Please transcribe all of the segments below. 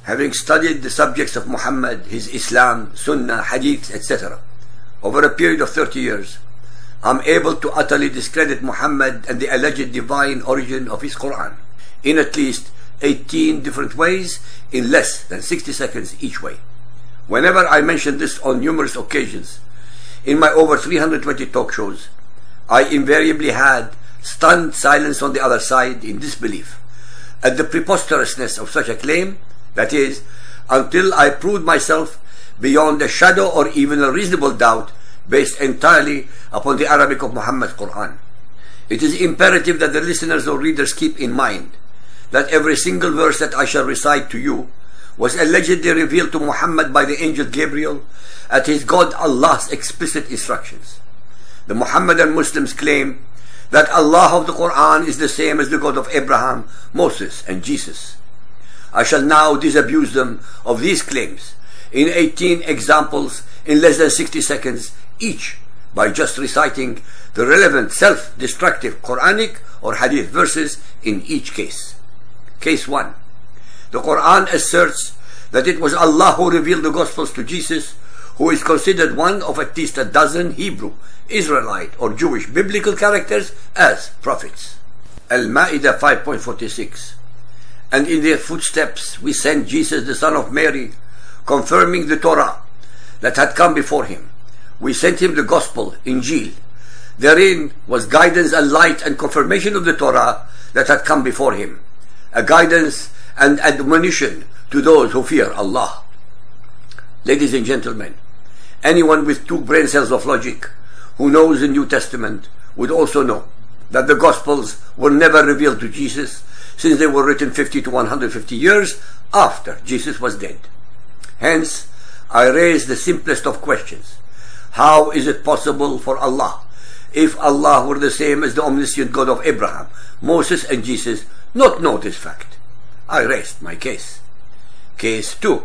Having studied the subjects of Muhammad, his Islam, Sunnah, Hadiths, etc. over a period of 30 years, I'm able to utterly discredit Muhammad and the alleged divine origin of his Quran in at least 18 different ways in less than 60 seconds each way. Whenever I mention this on numerous occasions in my over 320 talk shows, I invariably had stunned silence on the other side in disbelief at the preposterousness of such a claim, that is, until I proved myself beyond a shadow or even a reasonable doubt based entirely upon the Arabic of Muhammad's Quran. It is imperative that the listeners or readers keep in mind that every single verse that I shall recite to you was allegedly revealed to Muhammad by the angel Gabriel at his God Allah's explicit instructions. The Muhammadan Muslims claim that Allah of the Quran is the same as the God of Abraham, Moses, and Jesus. I shall now disabuse them of these claims in 18 examples in less than 60 seconds each by just reciting the relevant self-destructive Quranic or Hadith verses in each case. Case 1. The Quran asserts that it was Allah who revealed the Gospels to Jesus, who is considered one of at least a dozen Hebrew, Israelite, or Jewish biblical characters as prophets. Al-Ma'idah 5.46. And in their footsteps we sent Jesus, the son of Mary, confirming the Torah that had come before him. We sent him the Gospel, Injil. Therein was guidance and light and confirmation of the Torah that had come before him, a guidance and admonition to those who fear Allah. Ladies and gentlemen, anyone with 2 brain cells of logic who knows the New Testament would also know that the Gospels were never revealed to Jesus, since they were written 50 to 150 years after Jesus was dead. Hence, I raise the simplest of questions. How is it possible for Allah, if Allah were the same as the omniscient God of Abraham, Moses, and Jesus, not know this fact? I rest my case. Case 2.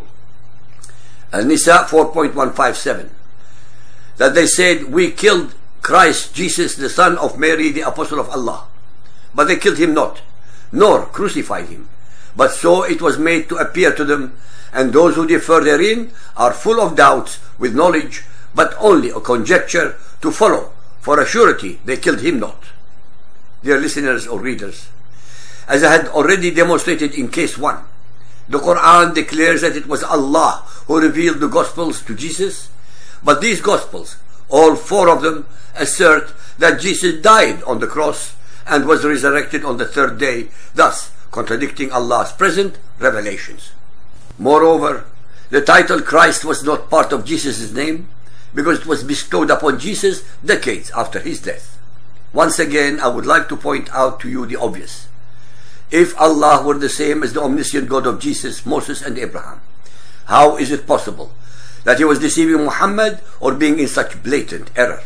Al-Nisa 4.157. That they said, we killed Christ Jesus, the son of Mary, the apostle of Allah. But they killed him not, nor crucified him. But so it was made to appear to them, and those who differ therein are full of doubts with knowledge, but only a conjecture to follow. For a surety they killed him not. Dear listeners or readers, as I had already demonstrated in case 1, the Quran declares that it was Allah who revealed the Gospels to Jesus, but these Gospels, all 4 of them, assert that Jesus died on the cross and was resurrected on the 3rd day, thus contradicting Allah's present revelations. Moreover, the title Christ was not part of Jesus' name, because it was bestowed upon Jesus decades after his death. Once again, I would like to point out to you the obvious. If Allah were the same as the omniscient God of Jesus, Moses, and Abraham, how is it possible that he was deceiving Muhammad or being in such blatant error?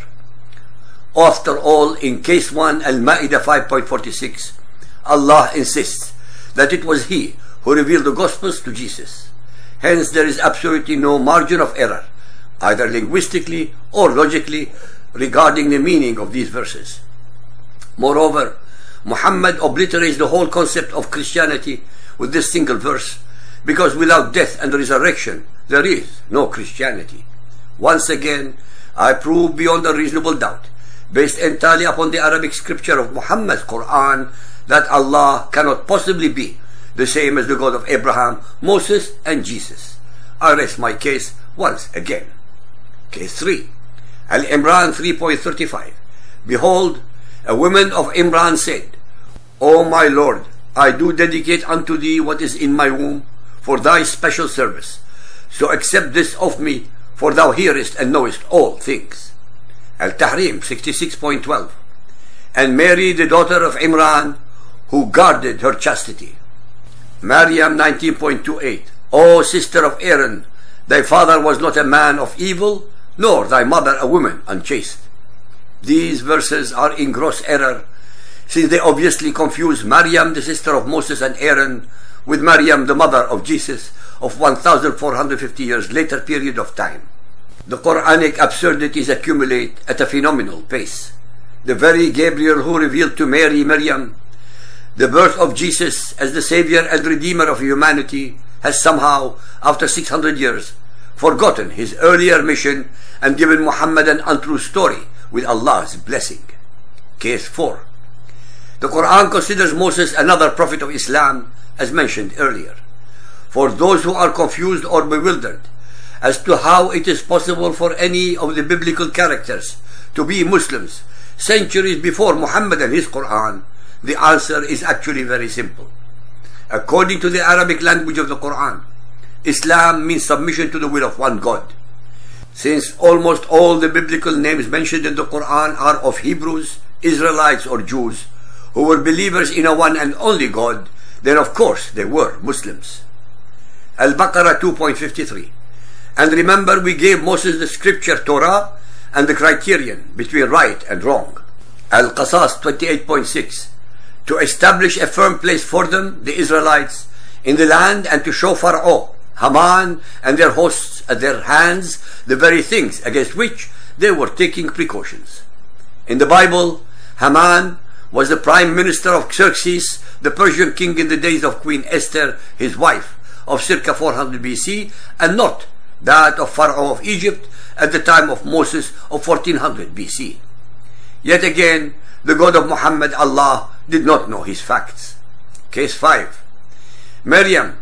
After all, in case 1, Al-Ma'idah 5.46, Allah insists that it was he who revealed the Gospels to Jesus. Hence, there is absolutely no margin of error, either linguistically or logically, regarding the meaning of these verses. Moreover, Muhammad obliterates the whole concept of Christianity with this single verse, because without death and resurrection, there is no Christianity. Once again, I prove beyond a reasonable doubt, based entirely upon the Arabic scripture of Muhammad's Quran, that Allah cannot possibly be the same as the God of Abraham, Moses, and Jesus. I rest my case once again. Case 3. Al-Imran 3.35. Behold, a woman of Imran said, O my Lord, I do dedicate unto thee what is in my womb for thy special service. So accept this of me, for thou hearest and knowest all things. Al-Tahrim 66.12. And Mary, the daughter of Imran, who guarded her chastity. Maryam 19.28. O sister of Aaron, thy father was not a man of evil, nor thy mother a woman unchaste. These verses are in gross error, since they obviously confuse Maryam, the sister of Moses and Aaron, with Maryam, the mother of Jesus, of 1,450 years later period of time. The Quranic absurdities accumulate at a phenomenal pace. The very Gabriel who revealed to Mary, Maryam, the birth of Jesus as the Savior and Redeemer of humanity, has somehow, after 600 years, forgotten his earlier mission and given Muhammad an untrue story with Allah's blessing. Case 4. The Quran considers Moses another prophet of Islam, as mentioned earlier. For those who are confused or bewildered as to how it is possible for any of the biblical characters to be Muslims centuries before Muhammad and his Quran, the answer is actually very simple. According to the Arabic language of the Quran, Islam means submission to the will of one God. Since almost all the biblical names mentioned in the Quran are of Hebrews, Israelites or Jews who were believers in a one and only God, then of course they were Muslims. Al-Baqarah 2.53. And remember, we gave Moses the scripture Torah and the criterion between right and wrong. Al-Qasas 28.6. To establish a firm place for them, the Israelites, in the land, and to show Pharaoh, Haman and their hosts at their hands the very things against which they were taking precautions. In the Bible, Haman was the prime minister of Xerxes, the Persian king in the days of Queen Esther, his wife, of circa 400 BC, and not that of Pharaoh of Egypt at the time of Moses of 1400 BC. Yet again, the God of Muhammad, Allah, did not know his facts. Case 5. Maryam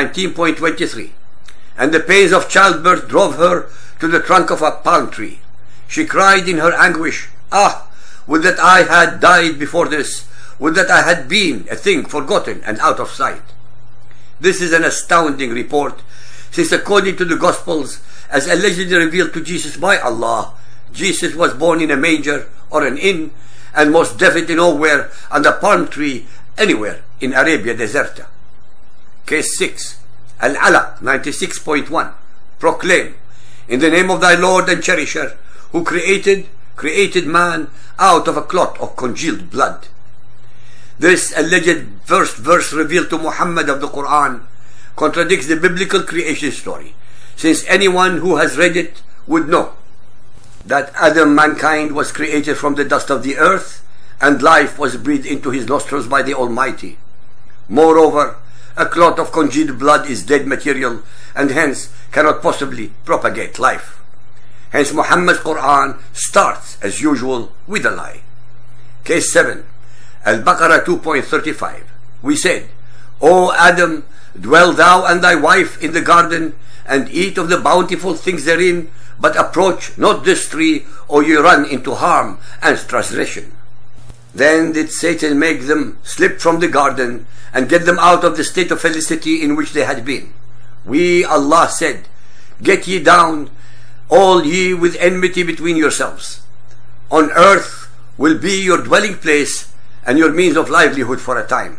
19.23. And the pains of childbirth drove her to the trunk of a palm tree. She cried in her anguish, "Ah, would that I had died before this, would that I had been a thing forgotten and out of sight." This is an astounding report, since according to the Gospels, as allegedly revealed to Jesus by Allah, Jesus was born in a manger or an inn, and most definitely nowhere on a palm tree anywhere in Arabia Deserta. Case 6. Al-Alaq 96.1. Proclaim, in the name of thy Lord and Cherisher, who created man out of a clot of congealed blood. This alleged first verse revealed to Muhammad of the Quran contradicts the biblical creation story, since anyone who has read it would know that Adam, mankind, was created from the dust of the earth, and life was breathed into his nostrils by the Almighty. Moreover, a clot of congealed blood is dead material, and hence cannot possibly propagate life. Hence Muhammad's Quran starts, as usual, with a lie. Case 7. Al-Baqarah 2.35. We said, "O Adam, dwell thou and thy wife in the garden, and eat of the bountiful things therein, but approach not this tree, or ye run into harm and transgression." Then did Satan make them slip from the garden, and get them out of the state of felicity in which they had been. We, Allah, said, "Get ye down, all ye with enmity between yourselves. On earth will be your dwelling place, and your means of livelihood for a time."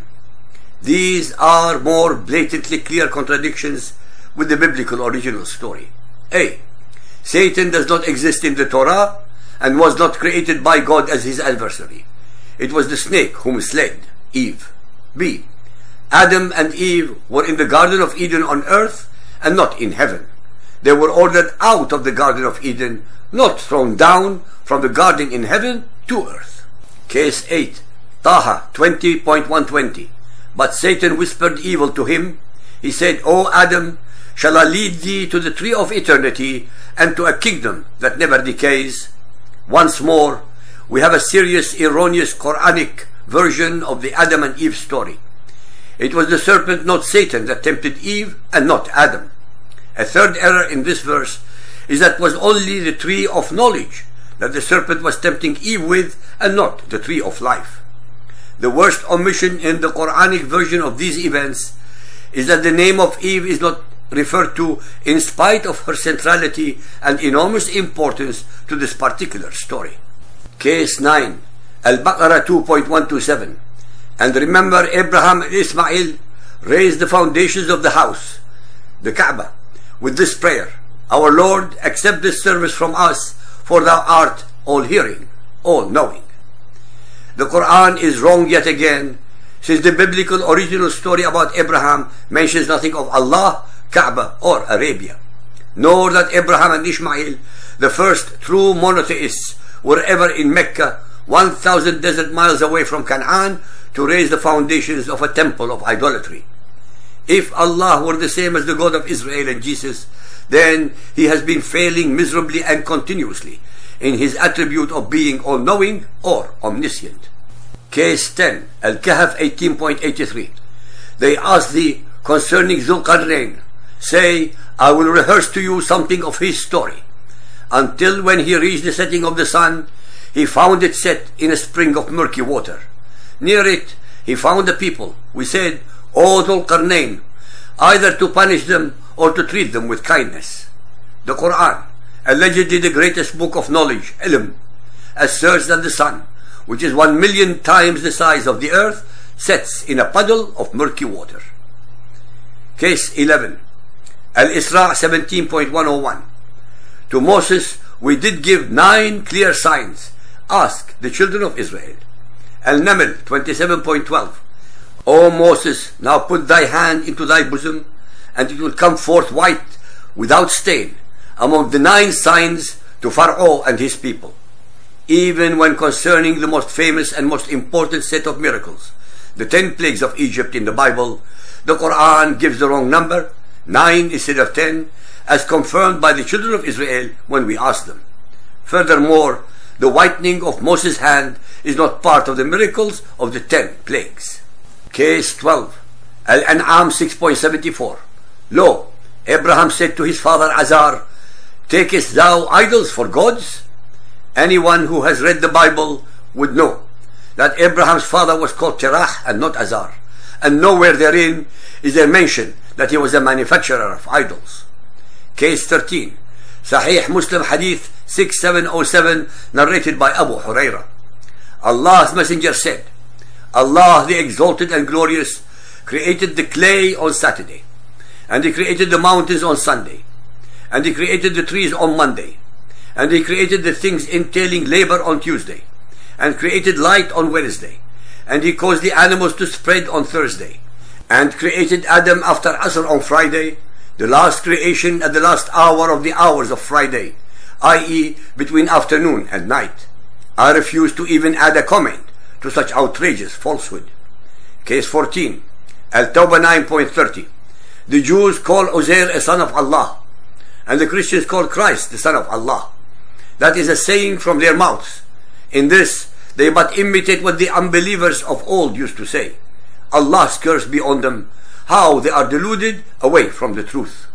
These are more blatantly clear contradictions with the biblical original story. A. Satan does not exist in the Torah, and was not created by God as his adversary. It was the snake who misled Eve. B. Adam and Eve were in the Garden of Eden on earth, and not in heaven. They were ordered out of the Garden of Eden, not thrown down from the garden in heaven to earth. Case 8. Taha 20.120. But Satan whispered evil to him. He said, "O Adam, shall I lead thee to the tree of eternity, and to a kingdom that never decays?" Once more, we have a serious, erroneous Quranic version of the Adam and Eve story. It was the serpent, not Satan, that tempted Eve, and not Adam. A third error in this verse is that it was only the tree of knowledge that the serpent was tempting Eve with, and not the tree of life. The worst omission in the Quranic version of these events is that the name of Eve is not referred to, in spite of her centrality and enormous importance to this particular story. Case 9. Al-Baqarah 2.127. And remember, Abraham and Ismail raised the foundations of the house, the Kaaba, with this prayer, "Our Lord, accept this service from us, for thou art all-hearing, all-knowing." The Quran is wrong yet again, since the biblical original story about Abraham mentions nothing of Allah, Kaaba, or Arabia, nor that Abraham and Ishmael, the first true monotheists, were ever in Mecca, 1,000 desert miles away from Canaan, to raise the foundations of a temple of idolatry. If Allah were the same as the God of Israel and Jesus, then he has been failing miserably and continuously in his attribute of being all-knowing or omniscient. Case 10, Al-Kahf 18.83. They asked thee concerning Zulqarnain, say, I will rehearse to you something of his story. Until when he reached the setting of the sun, he found it set in a spring of murky water. Near it, he found the people. We said, O Zulqarnain, either to punish them or to treat them with kindness. The Quran, allegedly the greatest book of knowledge, ilm, asserts that the sun, which is 1,000,000 times the size of the earth, sets in a puddle of murky water. Case 11, Al-Isra 17.101. To Moses we did give 9 clear signs. Ask the children of Israel. Al-Naml 27.12. O Moses, now put thy hand into thy bosom, and it will come forth white, without stain, among the 9 signs to Pharaoh and his people. Even when concerning the most famous and most important set of miracles, the 10 plagues of Egypt in the Bible, the Quran gives the wrong number, 9 instead of 10, as confirmed by the children of Israel when we asked them. Furthermore, the whitening of Moses' hand is not part of the miracles of the 10 plagues. Case 12, Al-An'am 6.74. Lo, Abraham said to his father Azar, takest thou idols for gods? Anyone who has read the Bible would know that Abraham's father was called Terah and not Azar, and nowhere therein is there mention that he was a manufacturer of idols. Case 13, Sahih Muslim Hadith 6707, narrated by Abu Huraira. Allah's Messenger said, Allah the Exalted and Glorious created the clay on Saturday, and he created the mountains on Sunday, and he created the trees on Monday, and he created the things entailing labor on Tuesday, and created light on Wednesday, and he caused the animals to spread on Thursday, and created Adam after Asr on Friday, the last creation at the last hour of the hours of Friday, i.e. between afternoon and night. I refuse to even add a comment to such outrageous falsehood. Case 14, Al-Tawbah 9.30. The Jews call Uzair a son of Allah, and the Christians call Christ the son of Allah. That is a saying from their mouths. In this, they but imitate what the unbelievers of old used to say. Allah's curse be on them, how they are deluded away from the truth.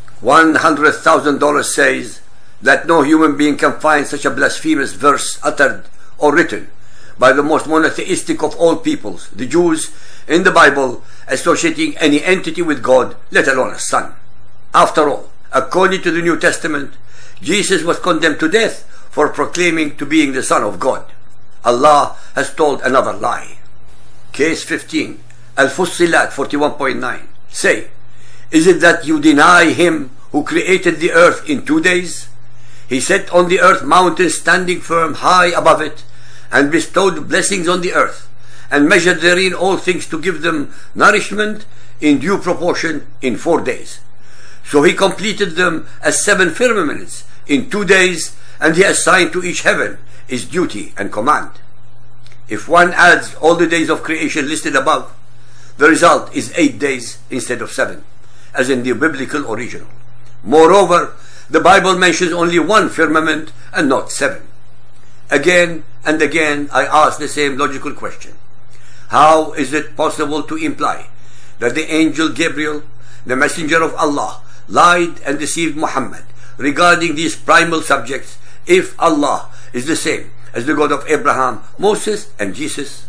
$100,000 says that no human being can find such a blasphemous verse uttered or written by the most monotheistic of all peoples, the Jews, in the Bible, associating any entity with God, let alone a son. After all, according to the New Testament, Jesus was condemned to death for proclaiming to being the Son of God. Allah has told another lie. Case 15, Al-Fussilat 41.9. Say, is it that you deny him who created the earth in 2 days? He set on the earth mountains standing firm high above it, and bestowed blessings on the earth, and measured therein all things to give them nourishment in due proportion in 4 days. So he completed them as 7 firmaments in 2 days, and he assigned to each heaven its duty and command. If one adds all the days of creation listed above, the result is 8 days instead of 7, as in the biblical original. Moreover, the Bible mentions only 1 firmament and not 7. Again and again I ask the same logical question. How is it possible to imply that the angel Gabriel, the messenger of Allah, lied and deceived Muhammad regarding these primal subjects if Allah is the same as the God of Abraham, Moses, and Jesus?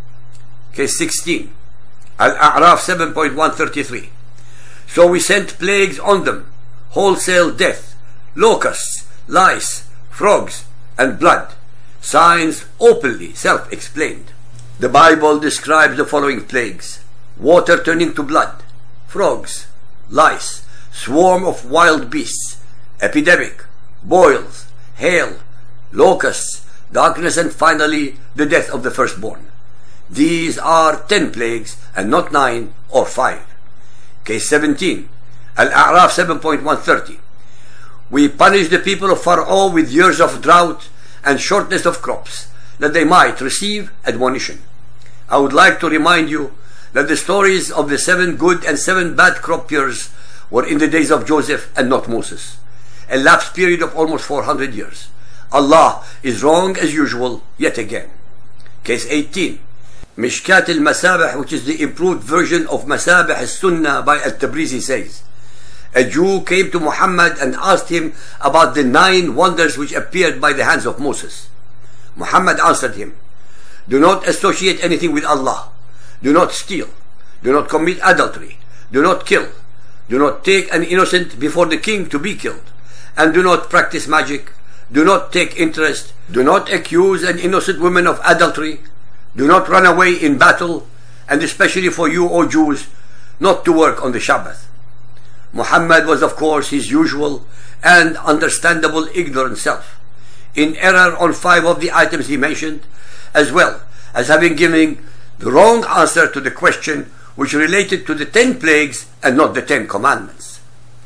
Case 16, Al-A'raf 7.133. So we sent plagues on them, wholesale death, locusts, lice, frogs, and blood, signs openly self-explained. The Bible describes the following plagues: water turning to blood, frogs, lice, swarm of wild beasts, epidemic, boils, hail, locusts, darkness, and finally the death of the firstborn. These are 10 plagues and not 9 or 5. Case 17, Al-A'raf 7.130. We punished the people of Pharaoh with years of drought and shortness of crops, that they might receive admonition. I would like to remind you that the stories of the 7 good and 7 bad crop years were in the days of Joseph and not Moses, a lapsed period of almost 400 years. Allah is wrong as usual yet again. Case 18. Mishkat al-Masabih, which is the improved version of Masabih al-Sunnah by Al-Tabrizi, says, a Jew came to Muhammad and asked him about the 9 wonders which appeared by the hands of Moses. Muhammad answered him, do not associate anything with Allah. Do not steal. Do not commit adultery. Do not kill. Do not take an innocent before the king to be killed. And do not practice magic. Do not take interest. Do not accuse an innocent woman of adultery. Do not run away in battle. And especially for you, O Jews, not to work on the Sabbath. Muhammad was, of course, his usual and understandable ignorant self, in error on 5 of the items he mentioned, as well as having given the wrong answer to the question which related to the 10 plagues and not the 10 commandments.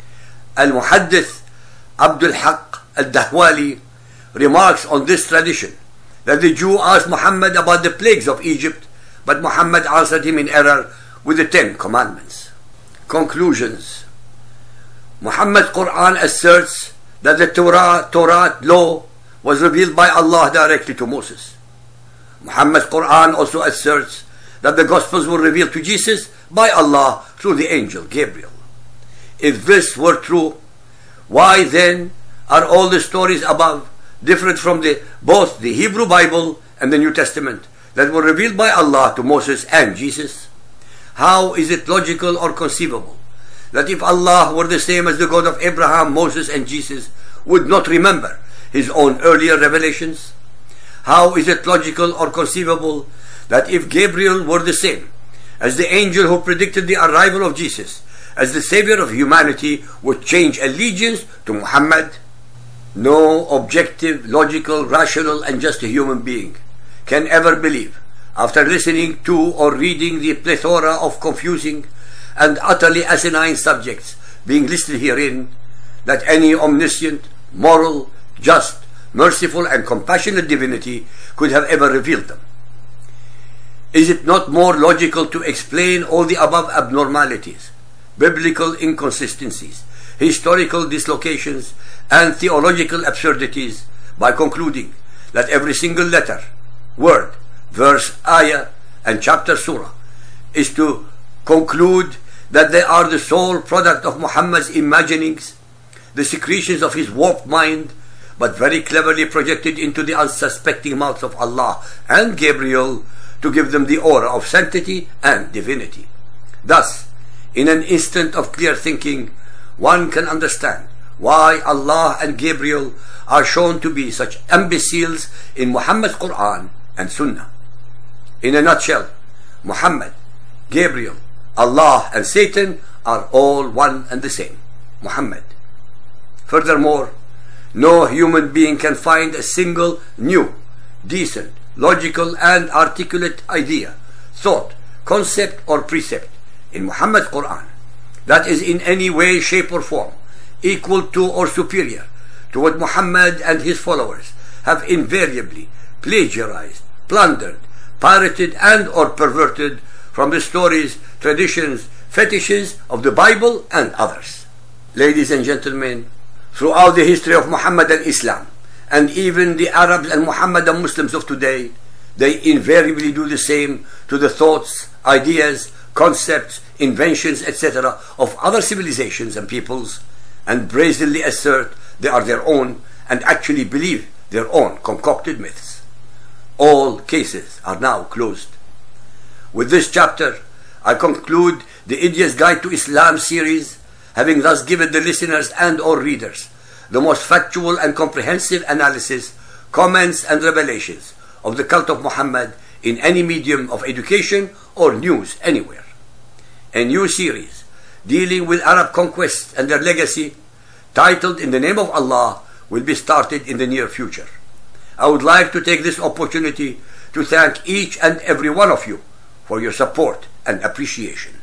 Al-Muhaddith Abdul Haq al-Dahwali remarks on this tradition that the Jew asked Muhammad about the plagues of Egypt, but Muhammad answered him in error with the 10 commandments. Conclusions. Muhammad's Quran asserts that the Torah law was revealed by Allah directly to Moses. Muhammad's Quran also asserts that the Gospels were revealed to Jesus by Allah through the angel Gabriel. If this were true, why then are all the stories above different from both the Hebrew Bible and the New Testament that were revealed by Allah to Moses and Jesus? How is it logical or conceivable that if Allah were the same as the God of Abraham, Moses and Jesus, would not remember his own earlier revelations? How is it logical or conceivable that if Gabriel were the same as the angel who predicted the arrival of Jesus as the savior of humanity, would change allegiance to Muhammad? No objective, logical, rational and just a human being can ever believe, after listening to or reading the plethora of confusing and utterly asinine subjects being listed herein, that any omniscient, moral, just, merciful and compassionate divinity could have ever revealed them. Is it not more logical to explain all the above abnormalities, biblical inconsistencies, historical dislocations and theological absurdities by concluding that every single letter, word, verse, ayah and chapter surah is to conclude that they are the sole product of Muhammad's imaginings, the secretions of his warped mind, but very cleverly projected into the unsuspecting mouths of Allah and Gabriel to give them the aura of sanctity and divinity? Thus, in an instant of clear thinking, one can understand why Allah and Gabriel are shown to be such imbeciles in Muhammad's Quran and Sunnah. In a nutshell, Muhammad, Gabriel, Allah and Satan are all one and the same, Muhammad. Furthermore, no human being can find a single new, decent, logical and articulate idea, thought, concept or precept in Muhammad's Quran that is in any way, shape or form equal to or superior to what Muhammad and his followers have invariably plagiarized, plundered, pirated and or perverted from the stories, traditions, fetishes of the Bible and others. Ladies and gentlemen, throughout the history of Muhammad and Islam, and even the Arabs and Muhammadan Muslims of today, they invariably do the same to the thoughts, ideas, concepts, inventions, etc. of other civilizations and peoples, and brazenly assert they are their own and actually believe their own concocted myths. All cases are now closed. With this chapter, I conclude the Idiot's Guide to Islam series, having thus given the listeners and or readers the most factual and comprehensive analysis, comments and revelations of the cult of Muhammad in any medium of education or news anywhere. A new series dealing with Arab conquests and their legacy, titled In the Name of Allah, will be started in the near future. I would like to take this opportunity to thank each and every one of you for your support and appreciation.